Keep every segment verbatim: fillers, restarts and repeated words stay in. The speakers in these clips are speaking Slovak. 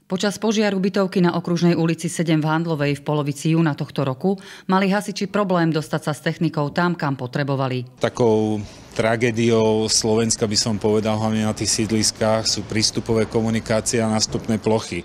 Počas požiaru bytovky na Okružnej ulici sedem v Handlovej v polovici júna tohto roku mali hasiči problém dostať sa s technikou tam, kam potrebovali. Takou tragédiou Slovenska by som povedal, hlavne na tých sídliskách, sú prístupové komunikácie a nástupné plochy.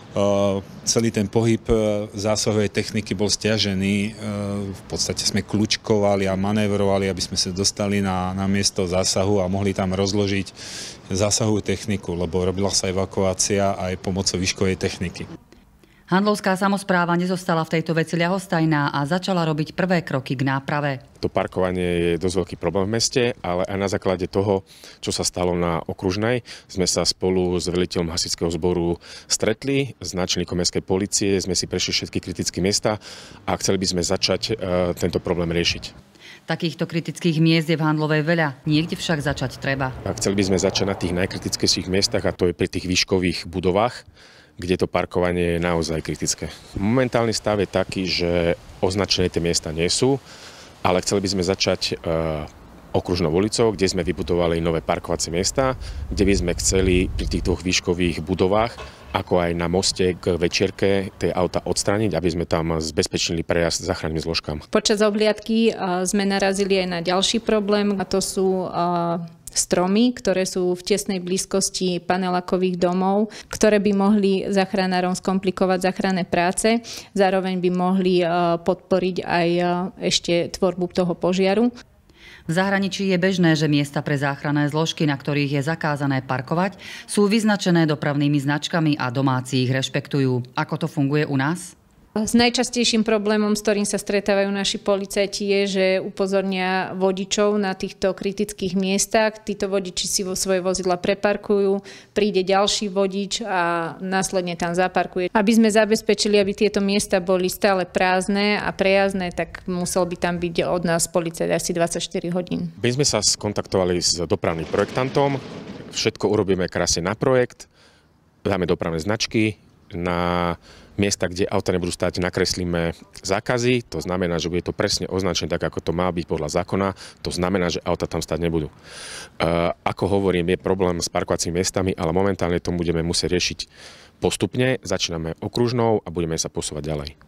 Uh, celý ten pohyb zásahovej techniky bol stiažený. Uh, v podstate sme kľúčkovali a manévrovali, aby sme sa dostali na, na miesto zásahu a mohli tam rozložiť zásahovú techniku, lebo robila sa evakuácia aj pomocou výškovej techniky. Handlovská samospráva nezostala v tejto veci ľahostajná a začala robiť prvé kroky k náprave. To parkovanie je dosť veľký problém v meste, ale aj na základe toho, čo sa stalo na Okružnej, sme sa spolu s veliteľom hasičského zboru stretli, s náčelníkom mestskej polície, sme si prešli všetky kritické miesta a chceli by sme začať uh, tento problém riešiť. Takýchto kritických miest je v Handlovej veľa, niekde však začať treba. A chceli by sme začať na tých najkritickejších miestach, a to je pri tých výškových budovách, kde to parkovanie je naozaj kritické. Momentálny stav je taký, že označené tie miesta nie sú, ale chceli by sme začať uh, Okružnou ulicou, kde sme vybudovali nové parkovacie miesta, kde by sme chceli pri tých dvoch výškových budovách, ako aj na moste k večierke, tie auta odstrániť, aby sme tam zbezpečili prejazd záchranným zložkám. Počas obhliadky uh, sme narazili aj na ďalší problém, a to sú uh, stromy, ktoré sú v tesnej blízkosti panelákových domov, ktoré by mohli záchranárom skomplikovať záchranné práce. Zároveň by mohli podporiť aj ešte tvorbu toho požiaru. V zahraničí je bežné, že miesta pre záchranné zložky, na ktorých je zakázané parkovať, sú vyznačené dopravnými značkami a domáci ich rešpektujú. Ako to funguje u nás? S najčastejším problémom, s ktorým sa stretávajú naši policajti, je, že upozornia vodičov na týchto kritických miestach. Títo vodiči si vo svoje vozidla preparkujú, príde ďalší vodič a následne tam zaparkuje. Aby sme zabezpečili, aby tieto miesta boli stále prázdne a prejazdné, tak musel by tam byť od nás policajt asi dvadsaťštyri hodín. My sme sa skontaktovali s dopravným projektantom, všetko urobíme krásne na projekt, dáme dopravné značky, na miesta, kde auta nebudú stáť, nakreslíme zákazy. To znamená, že bude to presne označené tak, ako to má byť podľa zákona. To znamená, že auta tam stáť nebudú. Uh, ako hovorím, je problém s parkovacími miestami, ale momentálne to budeme musieť riešiť postupne. Začíname Okružnou a budeme sa posúvať ďalej.